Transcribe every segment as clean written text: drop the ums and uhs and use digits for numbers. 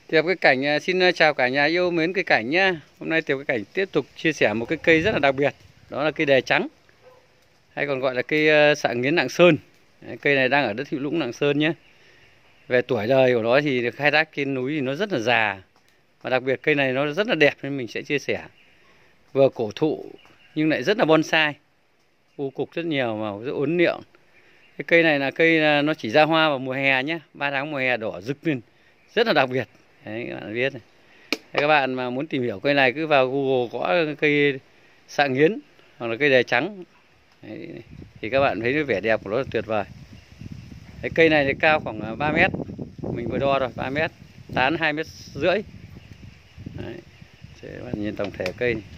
Tiếp cái cảnh xin chào cả nhà yêu mến cây cảnh nhá. Hôm nay Tiếp cái cảnh tiếp tục chia sẻ một cái cây rất là đặc biệt. Đó là cây đề trắng, hay còn gọi là cây xạ nghiến Lạng Sơn. Đấy, cây này đang ở đất Hữu Lũng Lạng Sơn nhé. Về tuổi đời của nó thì khai thác trên núi thì nó rất là già. Và đặc biệt cây này nó rất là đẹp nên mình sẽ chia sẻ. Vừa cổ thụ nhưng lại rất là bonsai. U cục rất nhiều màu rất uốn lượn. Cái cây này là cây nó chỉ ra hoa vào mùa hè nhé. 3 tháng mùa hè đỏ rực lên. Rất là đặc biệt. Đấy, các bạn biết này. Thế các bạn mà muốn tìm hiểu cây này cứ vào Google gõ cây xạ nghiến hoặc là cây đề trắng. Đấy, thì các bạn thấy cái vẻ đẹp của nó là tuyệt vời. Cái cây này thì cao khoảng 3 mét. Mình vừa đo rồi 3 mét. Tán 2,5 mét. Đấy. Để các bạn nhìn tổng thể cây này.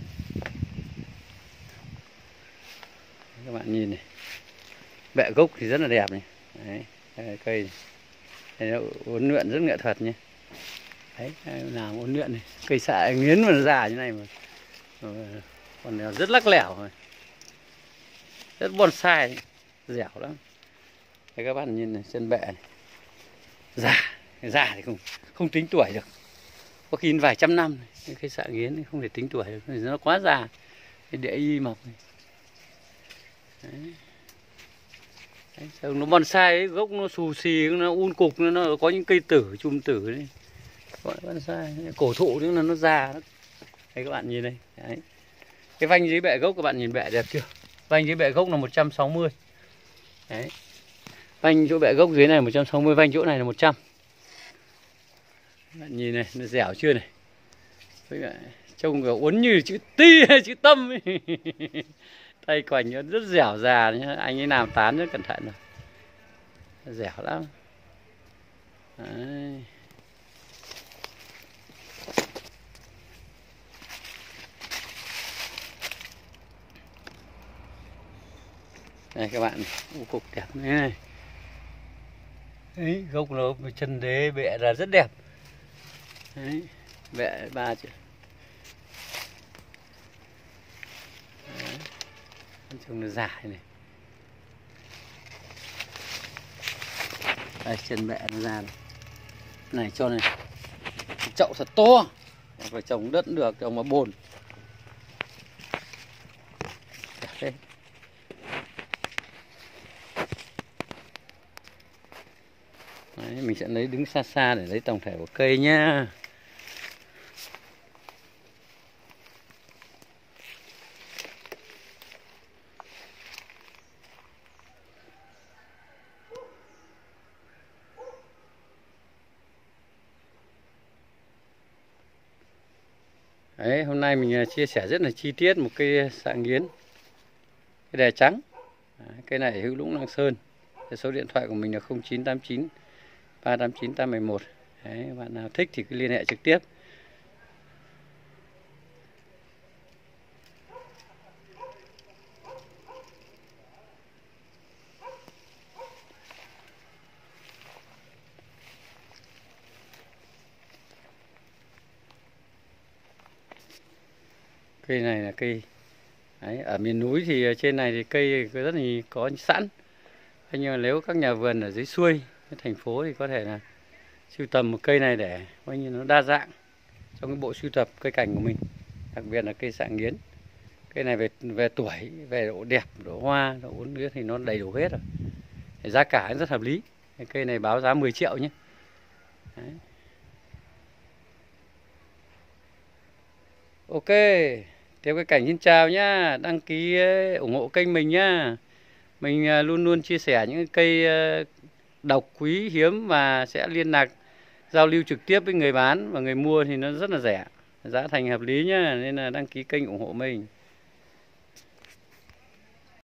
Các bạn nhìn này. Bẹ gốc thì rất là đẹp này. Đấy, cây này. Đây nó uốn lượn rất nghệ thuật nhé. Đấy, làm uốn lượn này. Cây xạ nghiến mà nó già như này mà. Còn rất lắc lẻo rồi. Rất bonsai, dẻo lắm. Đây các bạn nhìn này, chân bẹ này. Già thì không tính tuổi được. Có khi vài trăm năm này. Cây xạ nghiến này không thể tính tuổi được, nó quá già. Cái địa y mọc này. Đấy. Đấy, nó bonsai ấy, gốc nó xù xì, nó un cục, nó có những cây tử, chùm tử đấy. Gọi bonsai, cổ thụ nữa là nó già đó. Đây các bạn nhìn đây. Đấy. Cái vanh dưới bẹ gốc các bạn nhìn bẹ đẹp chưa? Vanh dưới bẹ gốc là 160. Đấy. Vanh chỗ bẹ gốc dưới này 160, vanh chỗ này là 100. Các bạn nhìn này, nó dẻo chưa này? Trông kiểu uốn như chữ Ti hay chữ Tâm ấy. Tay quành nó rất dẻo già nhá. Anh ấy làm tán rất cẩn thận rồi. Dẻo lắm. Đấy. Đây các bạn, cục đẹp như thế này. Đấy, gốc nó chân đế bẹ là rất đẹp. Đấy, bẹ 3 triệu. Trông nó dài này. Đây, chân bẹ nó ra này. Này cho này chậu thật to. Phải trồng đất được, trồng vào bồn. Đấy. Đấy, mình sẽ lấy đứng xa xa để lấy tổng thể của cây nhá. Đấy, hôm nay mình chia sẻ rất là chi tiết một cây xạ nghiến, cây đề trắng. Đấy, cây này ở Hữu Lũng Lạng Sơn. Số điện thoại của mình là 0989 389 811. Đấy, bạn nào thích thì cứ liên hệ trực tiếp. Cây này là cây đấy, ở miền núi thì trên này thì cây rất là có sẵn. Thế nhưng mà nếu các nhà vườn ở dưới xuôi, thành phố thì có thể là sưu tầm một cây này để coi như nó đa dạng trong cái bộ sưu tập cây cảnh của mình. Đặc biệt là cây xạ nghiến. Cây này về tuổi, về độ đẹp, độ hoa, độ uốn lượn thì nó đầy đủ hết rồi. Thì giá cả rất hợp lý. Cây này báo giá 10 triệu nhé. Đấy. Ok, Tiếp cái cảnh xin chào nhá, đăng ký ủng hộ kênh mình nhá. Mình luôn luôn chia sẻ những cây độc quý hiếm và sẽ liên lạc giao lưu trực tiếp với người bán và người mua thì nó rất là rẻ, giá thành hợp lý nhá, nên là đăng ký kênh ủng hộ mình.